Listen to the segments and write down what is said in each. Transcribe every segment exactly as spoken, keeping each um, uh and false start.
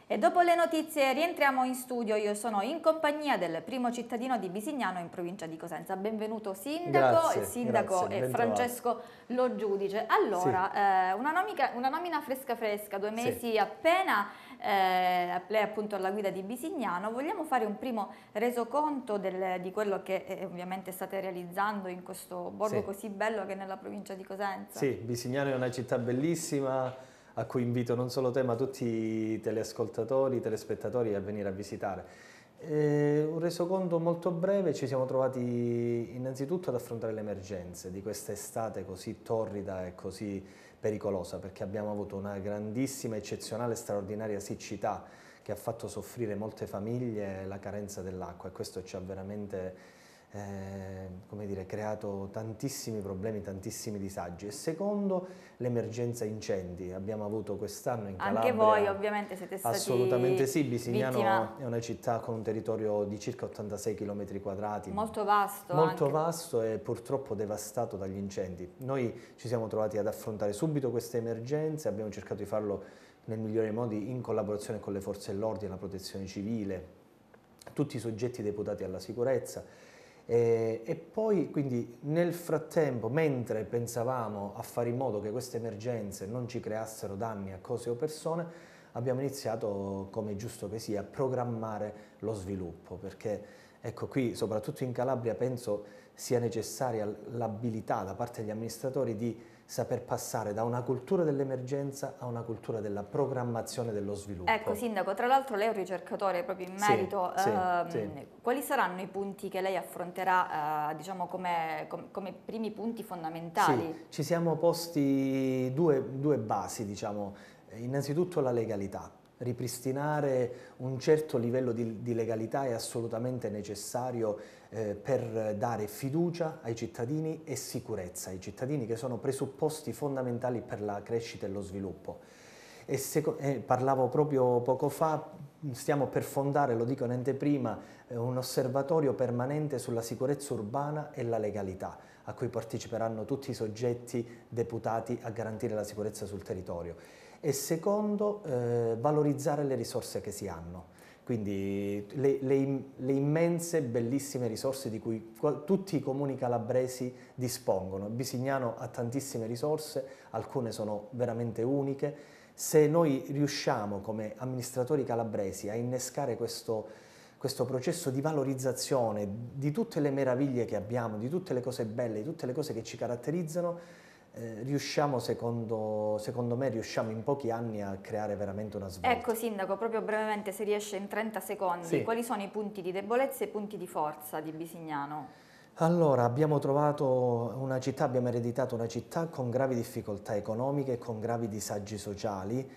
E dopo le notizie rientriamo in studio, io sono in compagnia del primo cittadino di Bisignano in provincia di Cosenza. Benvenuto Sindaco, Grazie, il Sindaco grazie, è ben Francesco Lo Giudice. Allora, Sì. eh, una, nomica, una nomina fresca fresca, due mesi Sì. appena, eh, lei appunto alla guida di Bisignano. Vogliamo fare un primo resoconto del, di quello che eh, ovviamente state realizzando in questo borgo Sì. così bello che è nella provincia di Cosenza? Sì, Bisignano è una città bellissima a cui invito non solo te ma tutti i teleascoltatori, i telespettatori a venire a visitare. Eh, un resoconto molto breve: ci siamo trovati innanzitutto ad affrontare le emergenze di questa estate così torrida e così pericolosa, perché abbiamo avuto una grandissima, eccezionale, straordinaria siccità che ha fatto soffrire molte famiglie la carenza dell'acqua, e questo ci ha veramente Eh, come dire, creato tantissimi problemi, tantissimi disagi. E secondo, l'emergenza incendi. Abbiamo avuto quest'anno in Calabria... Anche voi ovviamente siete stati Assolutamente sì, Bisignano vittima. è una città con un territorio di circa ottantasei chilometri quadrati. Molto vasto Molto anche. vasto e purtroppo devastato dagli incendi. Noi ci siamo trovati ad affrontare subito queste emergenze, abbiamo cercato di farlo nel migliore modi in collaborazione con le forze dell'ordine, la protezione civile, tutti i soggetti deputati alla sicurezza. E, e poi, quindi, nel frattempo, mentre pensavamo a fare in modo che queste emergenze non ci creassero danni a cose o persone, abbiamo iniziato, come è giusto che sia, a programmare lo sviluppo, perché ecco, qui, soprattutto in Calabria, penso sia necessaria l'abilità da parte degli amministratori di saper passare da una cultura dell'emergenza a una cultura della programmazione dello sviluppo. Ecco, Sindaco, tra l'altro lei è un ricercatore proprio in merito. Sì, ehm, sì. Quali saranno i punti che lei affronterà, eh, diciamo, come, com- come primi punti fondamentali? Sì, ci siamo posti due, due basi, diciamo. Innanzitutto la legalità. Ripristinare un certo livello di, di legalità è assolutamente necessario eh, per dare fiducia ai cittadini e sicurezza ai cittadini, che sono presupposti fondamentali per la crescita e lo sviluppo. E se, eh, parlavo proprio poco fa, stiamo per fondare, lo dico in anteprima, eh, un osservatorio permanente sulla sicurezza urbana e la legalità, a cui parteciperanno tutti i soggetti deputati a garantire la sicurezza sul territorio. E secondo, eh, valorizzare le risorse che si hanno, quindi le, le, le immense, bellissime risorse di cui tutti i comuni calabresi dispongono. Bisignano ha tantissime risorse, alcune sono veramente uniche. Se noi riusciamo come amministratori calabresi a innescare questo, questo processo di valorizzazione di tutte le meraviglie che abbiamo, di tutte le cose belle, di tutte le cose che ci caratterizzano, Eh, riusciamo, secondo, secondo me, riusciamo in pochi anni a creare veramente una svolta. Ecco, Sindaco, proprio brevemente, se riesce in trenta secondi, Sì. quali sono i punti di debolezza e i punti di forza di Bisignano? Allora, abbiamo trovato una città, abbiamo ereditato una città con gravi difficoltà economiche e con gravi disagi sociali,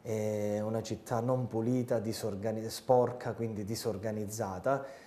è una città non pulita, sporca, quindi disorganizzata,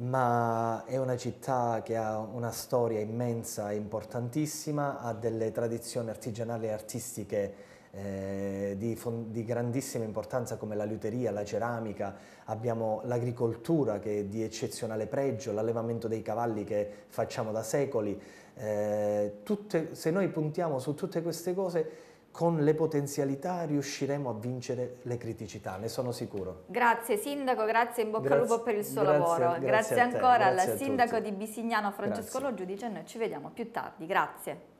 ma è una città che ha una storia immensa e importantissima, ha delle tradizioni artigianali e artistiche eh, di, di grandissima importanza, come la liuteria, la ceramica, abbiamo l'agricoltura che è di eccezionale pregio, l'allevamento dei cavalli che facciamo da secoli. Eh, tutte, se noi puntiamo su tutte queste cose, con le potenzialità riusciremo a vincere le criticità, ne sono sicuro. Grazie Sindaco, grazie, in bocca al lupo per il suo grazie, lavoro. Grazie, grazie ancora grazie al Sindaco di Bisignano Francesco Grazie. Lo Giudice, noi ci vediamo più tardi, grazie.